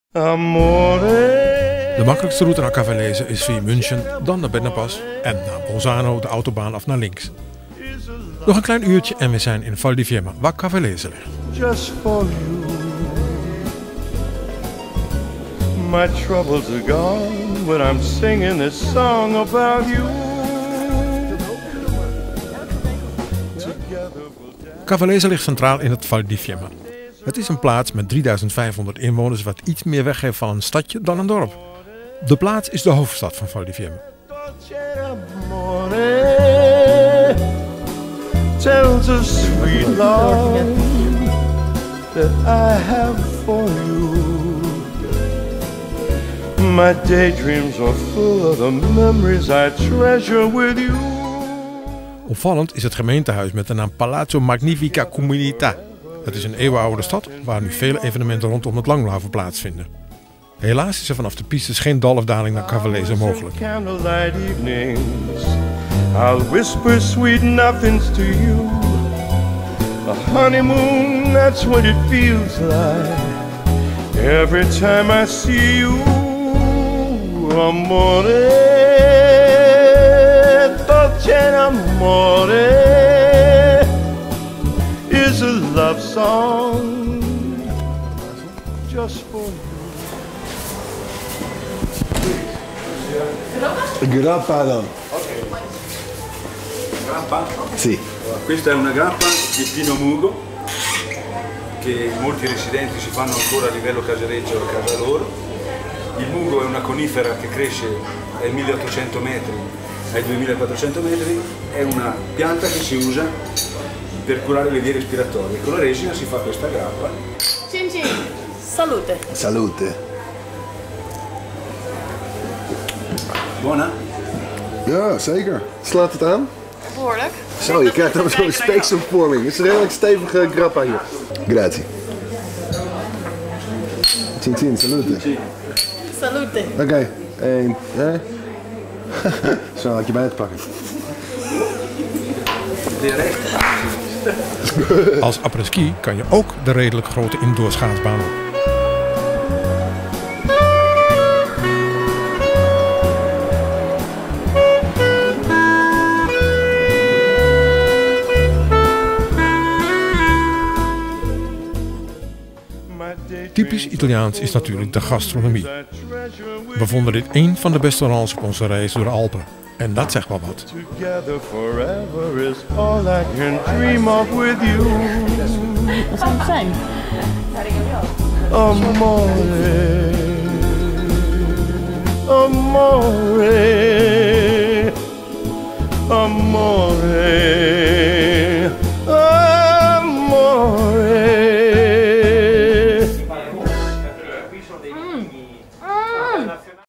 De makkelijkste route naar Cavallese is via München, dan naar Bennepas en naar Bolzano de autobaan af naar links. Nog een klein uurtje en we zijn in Val di Fiemma, waar Cavallese ligt. Just for you, my troubles are gone when I'm singing this song about you. Cavallese ligt centraal in het Val di Fiemma. Het is een plaats met 3500 inwoners wat iets meer weggeeft van een stadje dan een dorp. De plaats is de hoofdstad van Val di Fiemma. Tells a sweet love that I have for you. My daydreams are full of the memories I treasure with you. Opvallend is het gemeentehuis met de naam Palazzo Magnifica Comunità. Het is een eeuwenoude stad waar nu vele evenementen rondom het langlaufen plaatsvinden. Helaas is er vanaf de pistes geen dalfdaling naar Cavallese mogelijk. I'll whisper sweet nothings to you. A honeymoon, that's what it feels like. Every time I see you, amore, dolce amore, is a love song just for you. Grappa dan. Grappa? Sì. Questa è una grappa di pino mugo che molti residenti si fanno ancora a livello casereccio a casa loro. Il mugo è una conifera che cresce ai 1800 metri ai 2400 metri, è una pianta che si usa per curare le vie respiratorie. Con la resina si fa questa grappa. Cin cin, salute. Salute. Buona? Ja, zeker. Slaat het aan? Behoorlijk. Zo, je krijgt dan zo'n speekselvorming. Het is een redelijk stevige grappa hier. Grazie. Cin cin, salute. Salute. Oké, 1, 2. Zo, had je bij het pakken. Als après-ski kan je ook de redelijk grote indoor schaatsbaan op. Typisch Italiaans is natuurlijk de gastronomie. We vonden dit een van de beste restaurants op onze reis door de Alpen. En dat zegt wel wat. Wat zou het zijn? Amore, amore, amore.